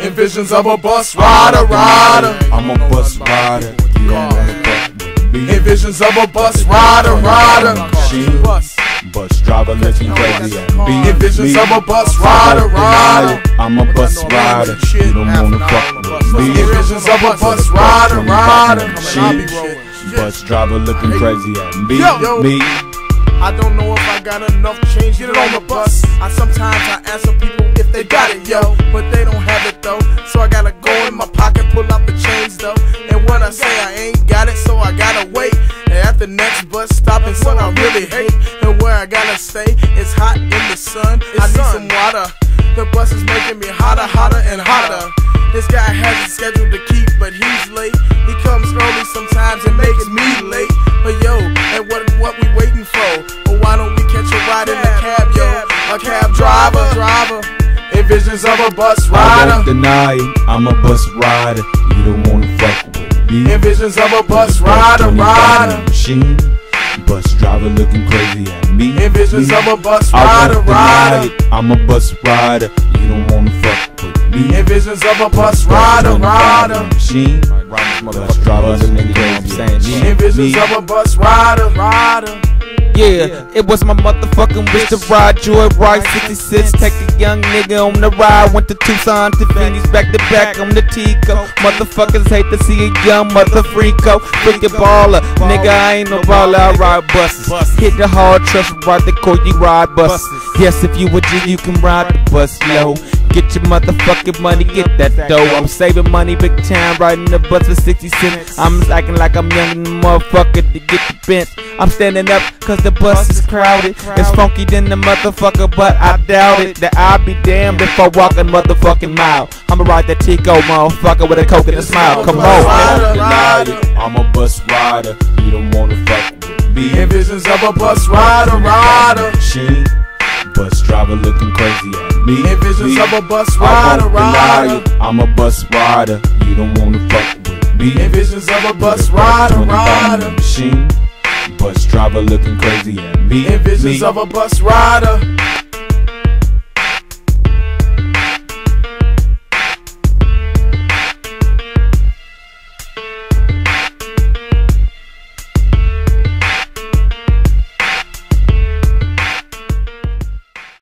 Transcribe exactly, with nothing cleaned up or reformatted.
In visions of a bus rider, rider. I'm a bus rider. You don't wanna fuck with me. In visions of a bus rider, rider. She bus driver looking crazy at me. In visions of a bus rider, rider. I'm a bus rider. You don't wanna fuck with me. In visions of a bus rider, rider. She bus driver looking crazy at me. Me. I don't know if I got enough change, get it on the bus. I sometimes I answer people if they got it, yo, but they don't have it though. So I gotta go in my pocket, pull out the change though. And when I say I ain't got it, so I gotta wait. And at the next bus stop, and son I really hate. And where I gotta stay, it's hot in the sun. I need some water. The bus is making me hotter, hotter and hotter. This guy has a schedule to keep, but he's late. He comes early sometimes and makes me late. But yo, and what what we waiting for? Or why don't we catch a ride in the cab, yo? A cab driver, driver. In visions of a bus rider. I won't deny it, I'm a bus rider. You don't wanna fuck with me. In visions of a bus rider, rider. Machine, bus driver looking crazy at me. In visions of a bus I rider, won't deny rider. it, I'm a bus rider. You don't wanna fuck with me. In visions of a bus rider, rider. Machine, bus driver looking crazy at me. In visions of a bus rider, rider. Yeah, it was my motherfucking wish to ride Joy Ride sixty-six. Take a young nigga on the ride. Went to Tucson to Phoenix, back to back on the Tico. Motherfuckers hate to see a young mother freako. Freak the baller, nigga, I ain't no baller, I ride buses. Hit the hard trust, ride the court, you ride buses. Yes, if you a G, you can ride the bus, yo. Get your motherfucking money, get that dough. I'm saving money big time, riding the bus for sixty cents. I'm acting like I'm young and motherfucker to get the bent. I'm standing up cause the bus is crowded. It's funky than the motherfucker, but I doubt it. That I'll be damned if I walk a motherfucking mile. I'ma ride that Tico motherfucker with a coke and a smile. Come on. I'm a bus rider. You don't wanna fuck with me. In visions of a bus rider, rider. Machine, bus driver looking crazy at me. In visions of a bus I rider, won't deny rider. it, I'm a bus rider. You don't wanna fuck with me. In visions of a bus rider, rider. Machine, bus driver looking crazy at me. In visions me. of a bus rider.